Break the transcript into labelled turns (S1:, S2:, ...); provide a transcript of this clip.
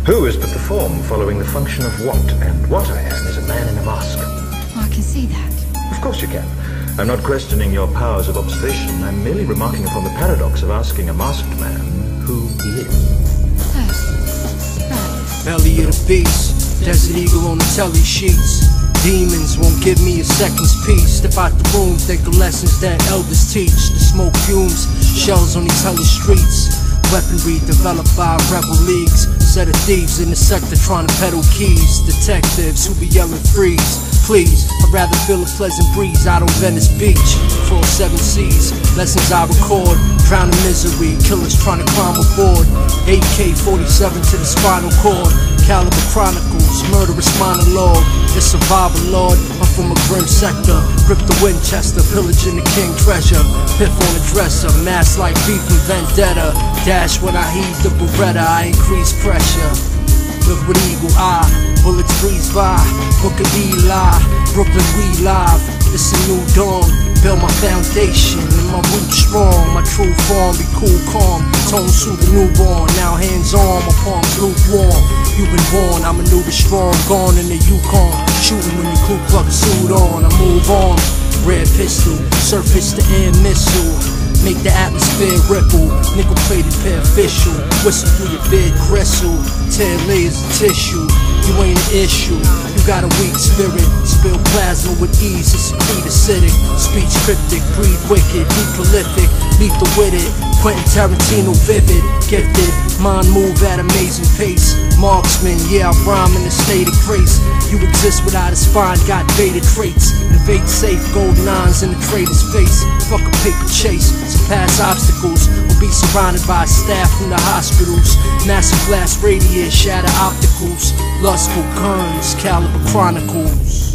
S1: Who has put the form following the function of what? And what I am is a man in a mask.
S2: Oh, I can see that.
S1: Of course you can. I'm not questioning your powers of observation. I'm merely remarking upon the paradox of asking a masked man who he is.
S2: Right.
S3: Belly of the beast, Desert Eagle on the telly sheets. Demons won't give me a second's peace. Step out the room, think of lessons that elders teach. The smoke fumes, shells on these hellish streets. Weaponry developed by rebel leagues. Set of thieves in the sector trying to peddle keys. Detectives who be yelling freeze, please. I'd rather feel a pleasant breeze out on Venice Beach. Full 7 seas, lessons I record. Drown in misery, killers trying to climb aboard. AK-47 to the spinal cord. Caliber Chronicles, murderous monologue. The survivor lord, I'm from a grim sector. Grip the Winchester, pillaging the king treasure. Piff on the dresser, mass like beef and vendetta. Dash when I heave the Beretta, I increase pressure. Live with eagle eye, bullets breeze by. Book of Eli, Brooklyn we live. It's a new dawn, build my foundation and my roots strong. My true form be cool, calm, tones to the newborn. Now hands on, my palms lukewarm. You've been born, I maneuver strong, gone in the Yukon. Shooting when you Ku Klux suit on, I move on. Red pistol, surface the air missile. Make the atmosphere ripple, nickel-plated pair official. Whistle through your bed, gristle. Tear layers of tissue, you ain't an issue. You got a weak spirit, spill plasma with ease. It's acidic, speech cryptic, breathe wicked, be prolific, lethal with it. Quentin Tarantino vivid, gifted, mind move at amazing pace. Marksman, yeah, I rhyme in a state of grace. You exist without a spine, got beta traits. Invade safe, gold nines in the trader's face. Fuck a paper chase, surpass obstacles. Will be surrounded by staff from the hospitals. Massive glass radius, shatter opticals. Lustful guns, Caliber Chronicles.